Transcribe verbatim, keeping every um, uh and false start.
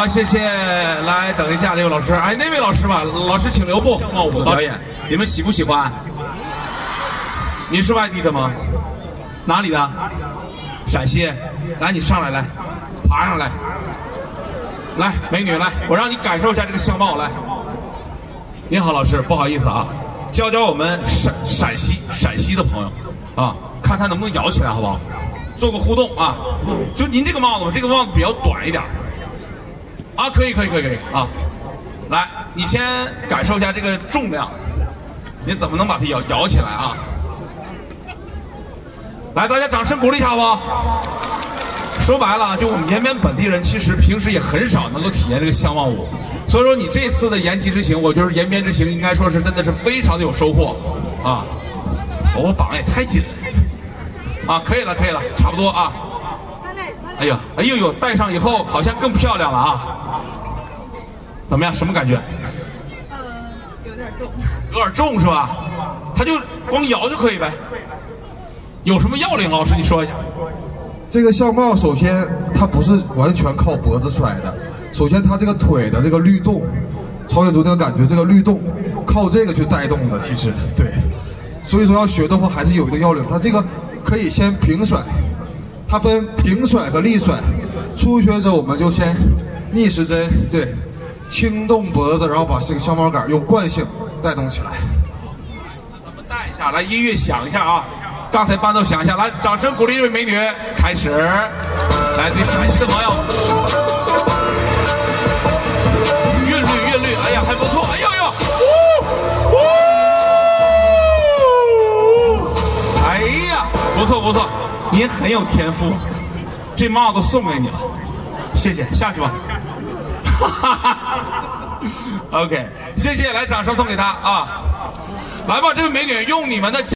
谢谢。来，等一下，这位老师，哎，那位老师吧，老师请留步。帽舞的表演，你们喜不喜欢？你是外地的吗？哪里的？陕西。来，你上来，来，爬上来。来，美女，来，我让你感受一下这个相貌。来，您好，老师，不好意思啊，教教我们陕陕西陕西的朋友啊，看他能不能摇起来，好不好？做个互动啊。就您这个帽子吧，这个帽子比较短一点。啊，可以，可以，可以，可以啊！来，你先感受一下这个重量，你怎么能把它摇摇起来啊？来，大家掌声鼓励一下好不好？说白了，就我们延边本地人，其实平时也很少能够体验这个相貌舞，所以说你这次的延吉之行，我觉得延边之行应该说是真的是非常的有收获啊！头发绑也太紧了啊！可以了，可以了，差不多啊。哎呀，哎呦呦，戴上以后好像更漂亮了啊！怎么样？什么感觉？ 呃，有点重。 有点重是吧？它就光摇就可以呗。有什么要领？老师你说一下。 这个相貌首先它不是完全靠脖子甩的，首先它这个腿的这个律动，朝鲜族那个感觉，这个律动靠这个去带动的。其实对，所以说要学的话还是有一个要领。它这个可以先平甩。它分平甩和立甩，初学者我们就先逆时针，对，轻动脖子，然后把这个相貌杆用惯性带动起来。 咱们带一下，来音乐响一下啊！刚才伴奏响一下，来，掌声鼓励这位美女，开始。来，对陕西的朋友，韵律韵律，哎呀，还不错，哎呦呦，呜呜，哎呀，不错不错。您很有天赋，这帽子送给你了，谢谢，下去吧。OK， 谢谢，来掌声送给他啊！来吧，这位美女，用你们的。